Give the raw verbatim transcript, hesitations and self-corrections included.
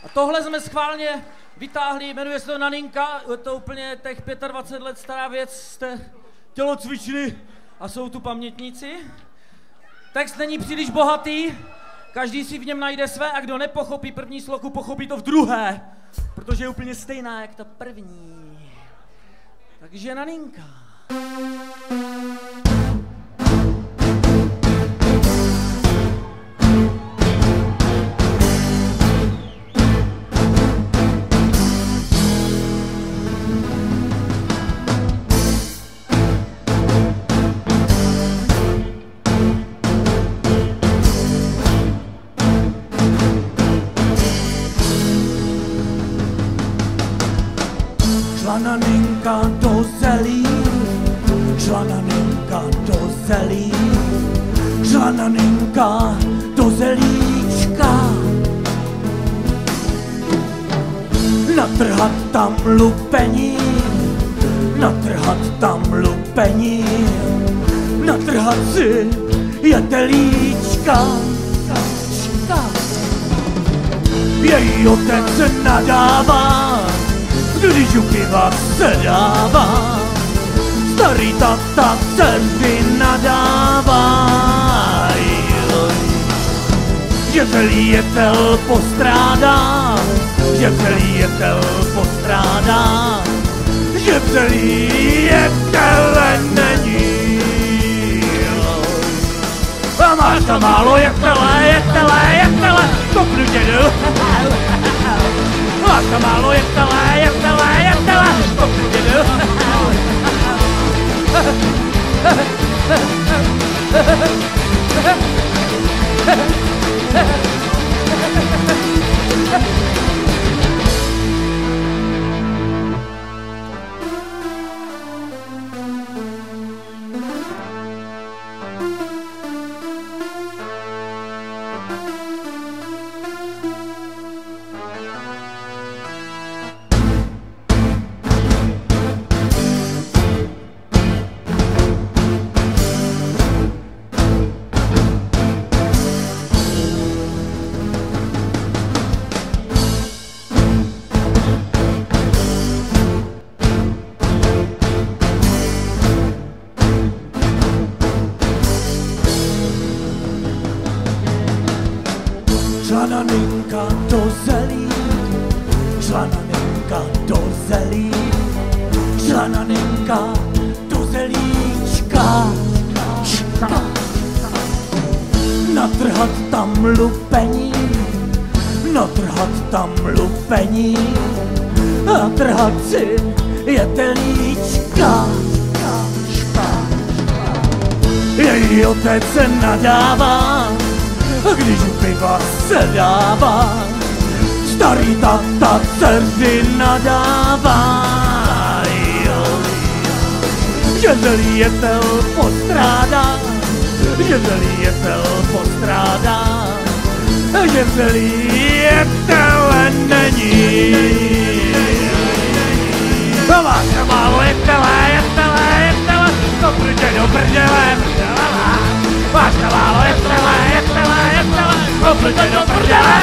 A tohle jsme schválně vytáhli, jmenuje se to Naninka, je to úplně těch dvacet pět let stará věc, jste tělocvičny a jsou tu pamětníci. Text není příliš bohatý, každý si v něm najde své a kdo nepochopí první sloku, pochopí to v druhé, protože je úplně stejná jak ta první. Takže Naninka. Šla Naninka do zelí, šla Naninka do zelí, šla Naninka do zelíčka. Natrhat tam lupení, natrhat tam lupení, natrhat si jetelíčka. Její otec nadává, když u piva se dává, starý tata dceři nadává, že celý jetel postrádá, že celý jetel postrádá, že celý jetel není. A máš tam málo jetele, jetele, jetele, kopnu tě jdu. Máš tam málo jetele, jetele, jetele, kopnu tě jdu. Šla Naninka do zelí, šla Naninka do zelí, šla Naninka do zelíčka. Natrhat tam lupení, natrhat tam lupení, natrhat si jetelíčka. Její otec se nadává, když u piva se dává, starý tata dceři nadává, že celý jetel postrádá, že celý jetel postrádá, že celý jetel není. Máš tam málo jetele, jetele, jetele, kopnu tě do prdele, prdele. Máš tam málo jetele, jetele, jetele, kopnu tě do prdele.